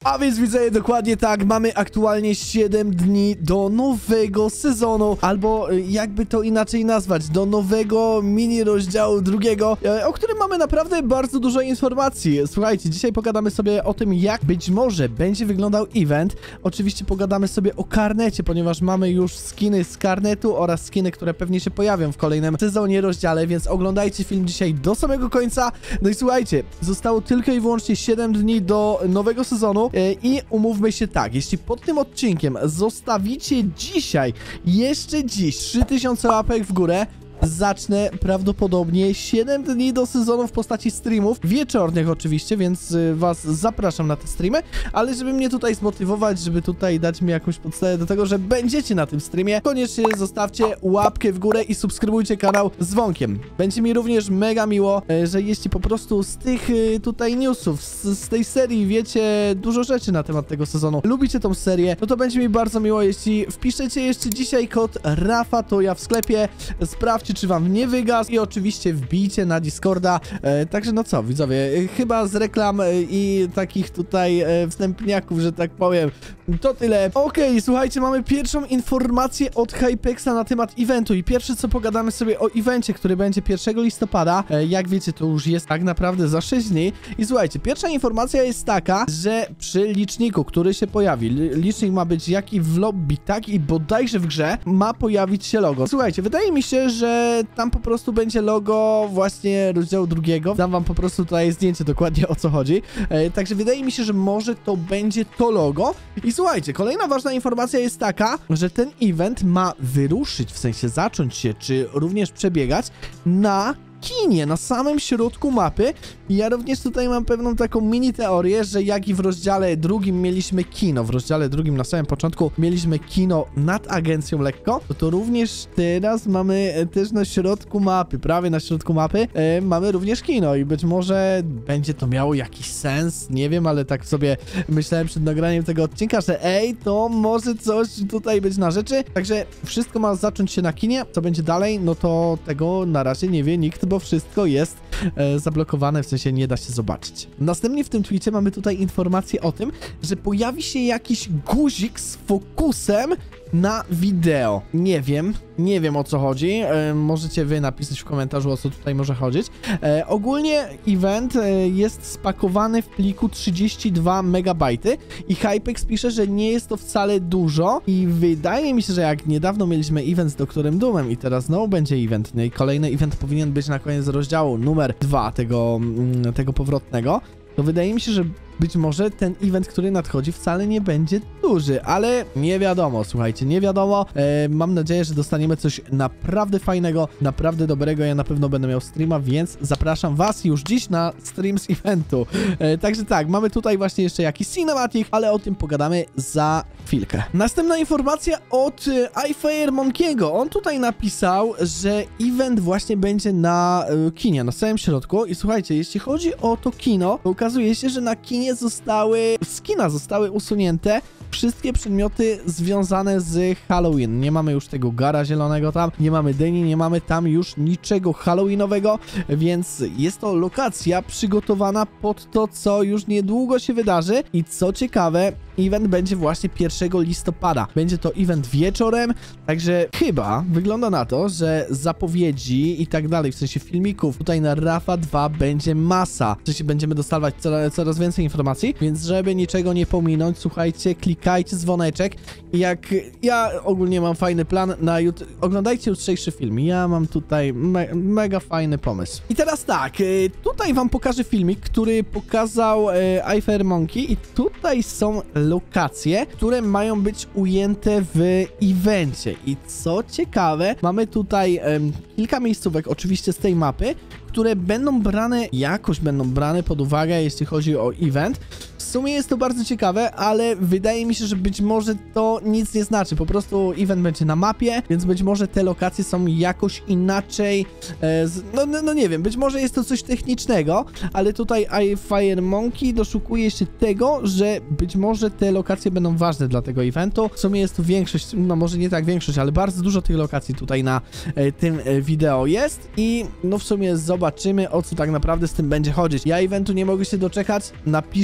A więc widzę, dokładnie tak, mamy aktualnie 7 dni do nowego sezonu, albo jakby to inaczej nazwać, do nowego mini rozdziału drugiego, o którym mamy naprawdę bardzo dużo informacji. Słuchajcie, dzisiaj pogadamy sobie o tym, jak być może będzie wyglądał event. Oczywiście pogadamy sobie o karnecie, ponieważ mamy już skiny z karnetu oraz skiny, które pewnie się pojawią w kolejnym sezonie, rozdziale, więc oglądajcie film dzisiaj do samego końca. No i słuchajcie, zostało tylko i wyłącznie 7 dni do nowego sezonu i umówmy się tak, jeśli pod tym odcinkiem zostawicie dzisiaj, jeszcze dziś 3000 łapek w górę, zacznę prawdopodobnie 7 dni do sezonu w postaci streamów, wieczornych oczywiście, więc was zapraszam na te streamy, ale żeby mnie tutaj zmotywować, żeby tutaj dać mi jakąś podstawę do tego, że będziecie na tym streamie, koniecznie zostawcie łapkę w górę i subskrybujcie kanał z dzwonkiem. Będzie mi również mega miło, że jeśli po prostu z tych tutaj newsów, z tej serii wiecie dużo rzeczy na temat tego sezonu, lubicie tą serię, no to będzie mi bardzo miło, jeśli wpiszecie jeszcze dzisiaj kod Rafa, to ja w sklepie, sprawdźcie, czy wam nie wygasł i oczywiście wbijcie na Discorda. Także no co, widzowie, chyba z reklam i takich tutaj wstępniaków, że tak powiem, to tyle. Okej, słuchajcie, mamy pierwszą informację od Hypexa na temat eventu i pierwsze co pogadamy sobie o evencie, który będzie 1 listopada. Jak wiecie, to już jest tak naprawdę za 6 dni. I słuchajcie, pierwsza informacja jest taka, że przy liczniku, który się pojawi, licznik ma być jak i w lobby, tak i bodajże w grze, ma pojawić się logo. Słuchajcie, wydaje mi się, że tam po prostu będzie logo właśnie rozdziału drugiego. Dam wam po prostu tutaj zdjęcie dokładnie o co chodzi. Także wydaje mi się, że może to będzie to logo. I słuchajcie, kolejna ważna informacja jest taka, że ten event ma wyruszyć, w sensie zacząć się, czy również przebiegać na kinie, na samym środku mapy. I ja również tutaj mam pewną taką mini teorię, że jak i w rozdziale drugim mieliśmy kino, w rozdziale drugim na samym początku mieliśmy kino nad agencją lekko, to również teraz mamy też na środku mapy, prawie na środku mapy mamy również kino i być może będzie to miało jakiś sens, nie wiem, ale tak sobie myślałem przed nagraniem tego odcinka, że ej, to może coś tutaj być na rzeczy. Także wszystko ma zacząć się na kinie, co będzie dalej, no to tego na razie nie wie nikt, bo wszystko jest zablokowane, w sensie nie da się zobaczyć. Następnie w tym tweetie mamy tutaj informację o tym, że pojawi się jakiś guzik z fokusem na wideo. Nie wiem o co chodzi. Możecie wy napisać w komentarzu, o co tutaj może chodzić. Ogólnie event jest spakowany w pliku 32 MB i Hypex pisze, że nie jest to wcale dużo i wydaje mi się, że jak niedawno mieliśmy event z Doktorem Doomem i teraz znowu będzie event, no i kolejny event powinien być na koniec rozdziału numer 2 tego powrotnego, to wydaje mi się, że być może ten event, który nadchodzi, wcale nie będzie duży, ale nie wiadomo, słuchajcie, nie wiadomo. Mam nadzieję, że dostaniemy coś naprawdę fajnego, naprawdę dobrego. Ja na pewno będę miał streama, więc zapraszam was już dziś na stream z eventu. Także tak, mamy tutaj właśnie jeszcze jakiś cinematic, ale o tym pogadamy za chwilkę. Następna informacja od iFireMonkey'ego. On tutaj napisał, że event właśnie będzie na kinie, na samym środku i słuchajcie, jeśli chodzi o to kino, to okazuje się, że na kinie z kina zostały usunięte wszystkie przedmioty związane z Halloween. Nie mamy już tego gara zielonego tam, nie mamy dyni, nie mamy tam już niczego halloweenowego, więc jest to lokacja przygotowana pod to, co już niedługo się wydarzy i co ciekawe, event będzie właśnie 1 listopada. Będzie to event wieczorem, także chyba wygląda na to, że zapowiedzi i tak dalej, w sensie filmików tutaj na Rafa 2 będzie masa. W sensie będziemy dostawać coraz więcej informacji, więc żeby niczego nie pominąć, słuchajcie, klikajcie dzwoneczek i jak ja ogólnie mam fajny plan na YouTube, oglądajcie jutrzejszy film. Ja mam tutaj mega fajny pomysł. I teraz tak, tutaj wam pokażę filmik, który pokazał iFireMonkey i tutaj są lokacje, które mają być ujęte w evencie. I co ciekawe, mamy tutaj kilka miejscówek, oczywiście z tej mapy, które jakoś będą brane pod uwagę, jeśli chodzi o event. W sumie jest to bardzo ciekawe, ale wydaje mi się, że być może to nic nie znaczy. Po prostu event będzie na mapie, więc być może te lokacje są jakoś inaczej. No nie wiem, być może jest to coś technicznego, ale tutaj iFireMonkey doszukuje się tego, że być może te lokacje będą ważne dla tego eventu. W sumie jest tu większość, no może nie tak większość, ale bardzo dużo tych lokacji tutaj na tym wideo jest i no w sumie zobaczymy, o co tak naprawdę z tym będzie chodzić. Ja eventu nie mogę się doczekać. Napiszcie,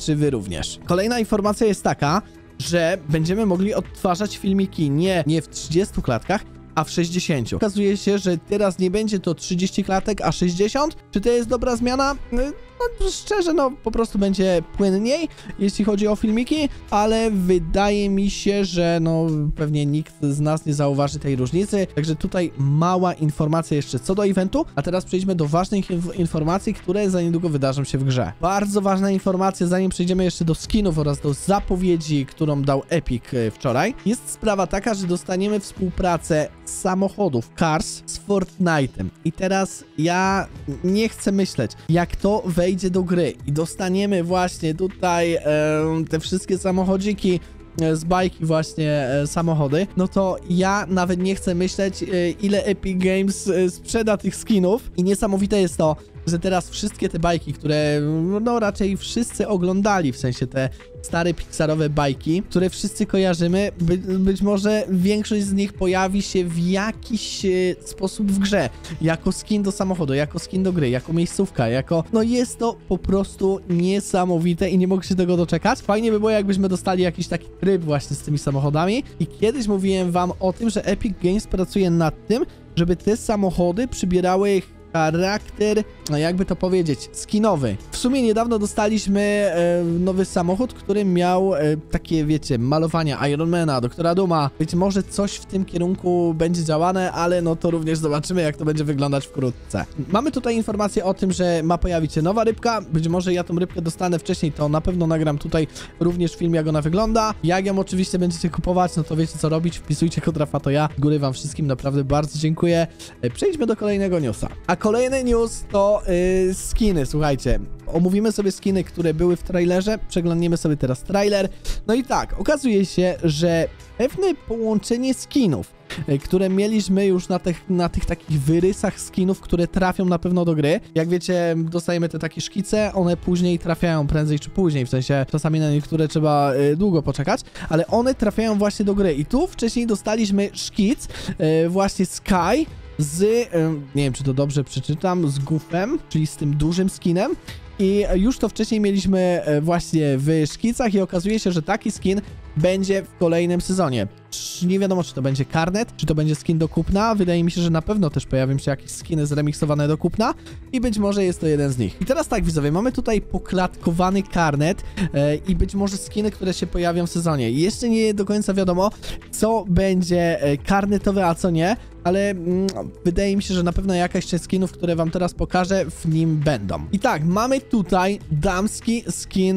czy wy również. Kolejna informacja jest taka, że będziemy mogli odtwarzać filmiki nie w 30 klatkach, a w 60. Okazuje się, że teraz nie będzie to 30 klatek, a 60. Czy to jest dobra zmiana? No szczerze, no po prostu będzie płynniej, jeśli chodzi o filmiki, ale wydaje mi się, że no pewnie nikt z nas nie zauważy tej różnicy, także tutaj mała informacja jeszcze co do eventu, a teraz przejdźmy do ważnych informacji, które za niedługo wydarzą się w grze. Bardzo ważna informacja, zanim przejdziemy jeszcze do skinów oraz do zapowiedzi, którą dał Epic wczoraj, jest sprawa taka, że dostaniemy współpracę samochodów Cars z Fortnite'em i teraz ja nie chcę myśleć, jak to wejdzie do gry i dostaniemy właśnie tutaj te wszystkie samochodziki z bajki właśnie samochody, no to ja nawet nie chcę myśleć, ile Epic Games sprzeda tych skinów i niesamowite jest to, że teraz wszystkie te bajki, które no raczej wszyscy oglądali, w sensie te stare pixarowe bajki, które wszyscy kojarzymy, być może większość z nich pojawi się w jakiś sposób w grze, jako skin do samochodu, jako skin do gry, jako miejscówka, jako... No jest to po prostu niesamowite i nie mogę się tego doczekać. Fajnie by było, jakbyśmy dostali jakiś taki tryb właśnie z tymi samochodami i kiedyś mówiłem wam o tym, że Epic Games pracuje nad tym, żeby te samochody przybierały charakter, no jakby to powiedzieć, skinowy. W sumie niedawno dostaliśmy nowy samochód, który miał takie, wiecie, malowania Ironmana, Doktora Dooma. Być może coś w tym kierunku będzie działane, ale no to również zobaczymy, jak to będzie wyglądać wkrótce. Mamy tutaj informację o tym, że ma pojawić się nowa rybka. Być może ja tą rybkę dostanę wcześniej, to na pewno nagram tutaj również film, jak ona wygląda. Jak ją oczywiście będziecie kupować, no to wiecie co robić. Wpisujcie kod Rafa, to ja. Góry wam wszystkim naprawdę bardzo dziękuję. Przejdźmy do kolejnego newsa. A kolejny news to skiny, słuchajcie. Omówimy sobie skiny, które były w trailerze, przeglądniemy sobie teraz trailer. No i tak, okazuje się, że pewne połączenie skinów, które mieliśmy już na tych takich wyrysach skinów, które trafią na pewno do gry. Jak wiecie, dostajemy te takie szkice, one później trafiają prędzej czy później, w sensie czasami na niektóre trzeba długo poczekać, ale one trafiają właśnie do gry. I tu wcześniej dostaliśmy szkic właśnie Sky z, nie wiem czy to dobrze przeczytam, z Goofem, czyli z tym dużym skinem. I już to wcześniej mieliśmy właśnie w szkicach i okazuje się, że taki skin będzie w kolejnym sezonie. Nie wiadomo, czy to będzie karnet, czy to będzie skin do kupna. Wydaje mi się, że na pewno też pojawią się jakieś skiny zremiksowane do kupna i być może jest to jeden z nich. I teraz tak, widzowie, mamy tutaj poklatkowany karnet i być może skiny, które się pojawią w sezonie. Jeszcze nie do końca wiadomo, co będzie karnetowe, a co nie, ale wydaje mi się, że na pewno jakaś część skinów, które wam teraz pokażę, w nim będą. I tak, mamy tutaj damski skin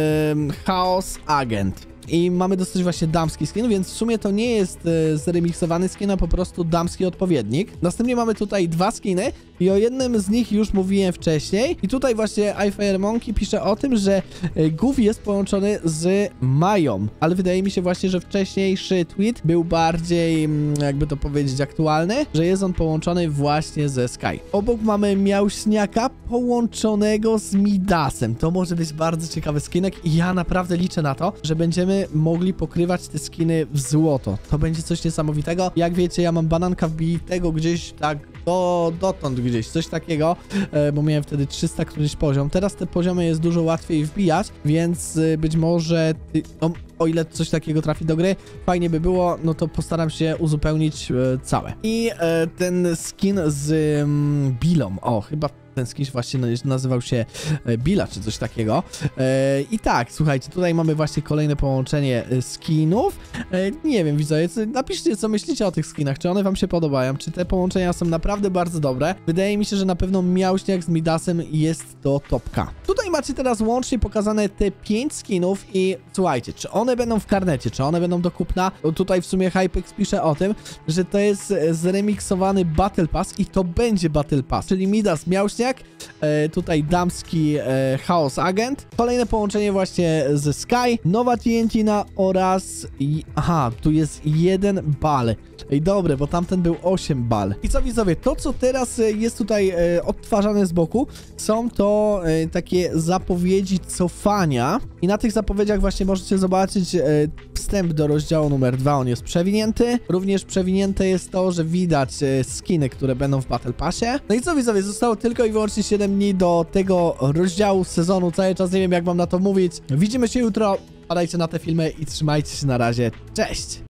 Chaos Agent. I mamy dosyć właśnie damski skin, więc w sumie to nie jest zremiksowany skin, a po prostu damski odpowiednik. Następnie mamy tutaj dwa skiny i o jednym z nich już mówiłem wcześniej. I tutaj właśnie iFiremonkey pisze o tym, że Goof jest połączony z Mają, ale wydaje mi się właśnie, że wcześniejszy tweet był bardziej, jakby to powiedzieć, aktualny, że jest on połączony właśnie ze Sky. Obok mamy Miałśniaka połączonego z Midasem. To może być bardzo ciekawy skinek i ja naprawdę liczę na to, że będziemy mogli pokrywać te skiny w złoto. To będzie coś niesamowitego. Jak wiecie, ja mam bananka wbitego gdzieś tak dotąd gdzieś, coś takiego, bo miałem wtedy 300 któryś poziom. Teraz te poziomy jest dużo łatwiej wbijać, więc być może o ile coś takiego trafi do gry, fajnie by było, no to postaram się uzupełnić całe. I ten skin z Billą, chyba ten skin właśnie nazywał się Billa, czy coś takiego. I tak, słuchajcie, tutaj mamy właśnie kolejne połączenie skinów. Nie wiem, widzowie, napiszcie, co myślicie o tych skinach, czy one wam się podobają, czy te połączenia są naprawdę bardzo dobre. Wydaje mi się, że na pewno Miałśniak z Midasem jest to topka. Tutaj macie teraz łącznie pokazane te 5 skinów i słuchajcie, czy one będą w karnecie, czy one będą do kupna? Bo tutaj w sumie Hypex pisze o tym, że to jest zremiksowany Battle Pass i to będzie Battle Pass, czyli Midas Miałśniak, tutaj damski Chaos Agent, kolejne połączenie właśnie ze Sky, nowa TNT-na oraz tu jest 1 bal. Ej, dobre, bo tamten był 8 bal. I co, widzowie, to co teraz jest tutaj odtwarzane z boku, są to takie zapowiedzi cofania i na tych zapowiedziach właśnie możecie zobaczyć wstęp do rozdziału numer 2, on jest przewinięty. Również przewinięte jest to, że widać skiny, które będą w Battle Passie. No i co, widzowie, zostało tylko i wyłącznie 7 dni do tego rozdziału sezonu. Cały czas nie wiem, jak mam na to mówić. Widzimy się jutro. Padajcie na te filmy i trzymajcie się na razie. Cześć!